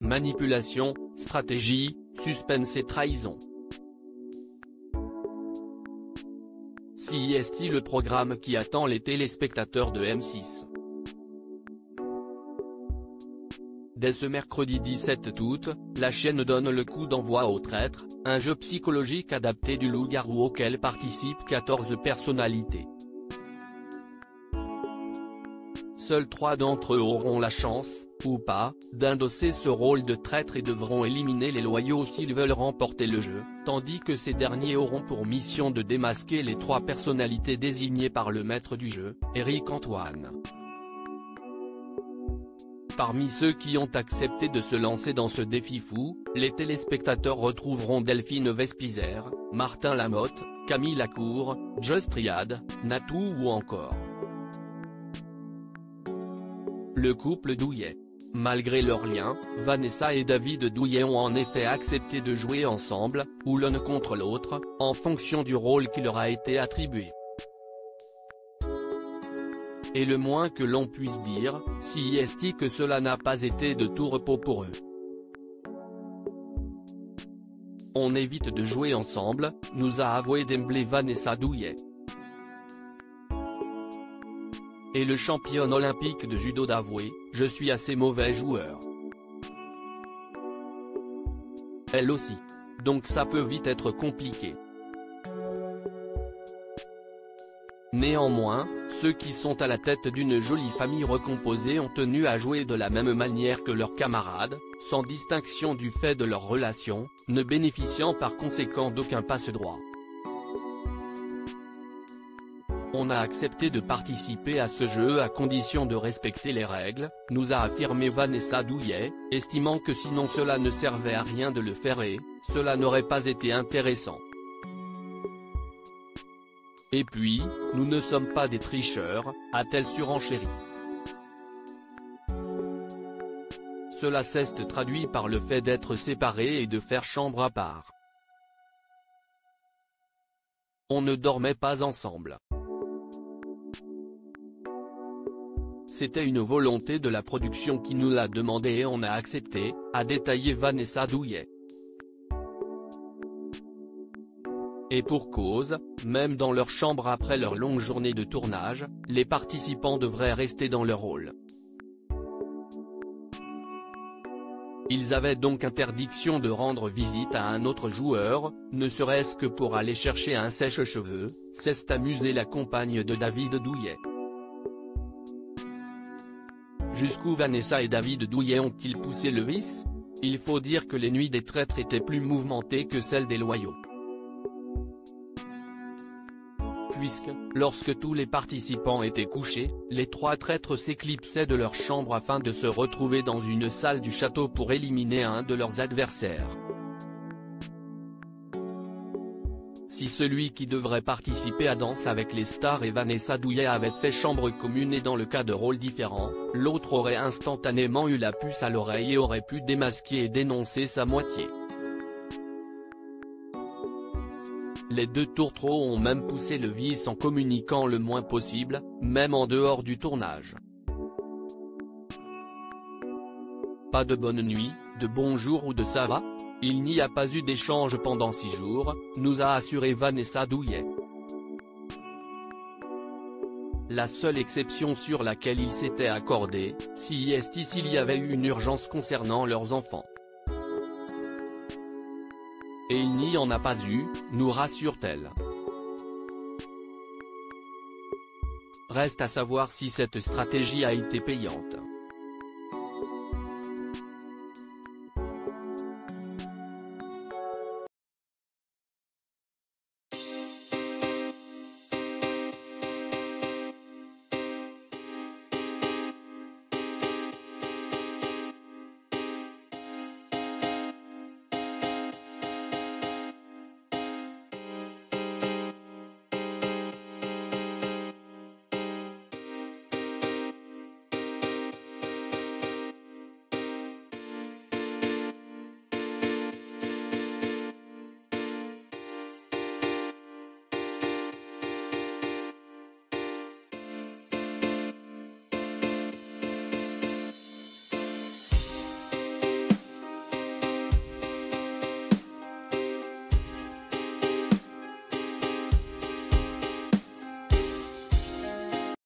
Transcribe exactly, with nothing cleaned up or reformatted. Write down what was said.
manipulation, stratégie, suspense et trahison. C I S T, le programme qui attend les téléspectateurs de M six. Dès ce mercredi dix-sept août, la chaîne donne le coup d'envoi au Traître, un jeu psychologique adapté du loup-garou auquel participent quatorze personnalités. Seuls trois d'entre eux auront la chance, ou pas, d'endosser ce rôle de traître et devront éliminer les loyaux s'ils veulent remporter le jeu, tandis que ces derniers auront pour mission de démasquer les trois personnalités désignées par le maître du jeu, Éric Antoine. Parmi ceux qui ont accepté de se lancer dans ce défi fou, les téléspectateurs retrouveront Delphine Vespizer, Martin Lamotte, Camille Lacour, Just Triad, Natou ou encore le couple Douillet. Malgré leur lien, Vanessa et David Douillet ont en effet accepté de jouer ensemble, ou l'un contre l'autre, en fonction du rôle qui leur a été attribué. Et le moins que l'on puisse dire, C I S T, que cela n'a pas été de tout repos pour eux. On évite de jouer ensemble, nous a avoué d'emblée Vanessa Douillet. Et le championne olympique de judo d'avouer, je suis assez mauvais joueur. Elle aussi. Donc ça peut vite être compliqué. Néanmoins, ceux qui sont à la tête d'une jolie famille recomposée ont tenu à jouer de la même manière que leurs camarades, sans distinction du fait de leur relation, ne bénéficiant par conséquent d'aucun passe-droit. On a accepté de participer à ce jeu à condition de respecter les règles, nous a affirmé Vanessa Douillet, estimant que sinon cela ne servait à rien de le faire et, cela n'aurait pas été intéressant. Et puis, nous ne sommes pas des tricheurs, a-t-elle surenchéri. Cela s'est traduit par le fait d'être séparés et de faire chambre à part. On ne dormait pas ensemble. C'était une volonté de la production qui nous l'a demandé et on a accepté, a détaillé Vanessa Douillet. Et pour cause, même dans leur chambre après leur longue journée de tournage, les participants devraient rester dans leur rôle. Ils avaient donc interdiction de rendre visite à un autre joueur, ne serait-ce que pour aller chercher un sèche-cheveux, s'est amusée la compagne de David Douillet. Jusqu'où Vanessa et David Douillet ont-ils poussé le vice? Il faut dire que les nuits des traîtres étaient plus mouvementées que celles des loyaux. Puisque, lorsque tous les participants étaient couchés, les trois traîtres s'éclipsaient de leur chambre afin de se retrouver dans une salle du château pour éliminer un de leurs adversaires. Si celui qui devrait participer à Danse avec les stars et Vanessa Douillet avait fait chambre commune et dans le cas de rôles différents, l'autre aurait instantanément eu la puce à l'oreille et aurait pu démasquer et dénoncer sa moitié. Les deux tourtereaux ont même poussé le vice en communiquant le moins possible, même en dehors du tournage. Pas de bonne nuit, de bonjour ou de ça va? Il n'y a pas eu d'échange pendant six jours, nous a assuré Vanessa Douillet. La seule exception sur laquelle ils s'étaient accordés, C I S T, s'il y avait eu une urgence concernant leurs enfants. Et il n'y en a pas eu, nous rassure-t-elle. Reste à savoir si cette stratégie a été payante.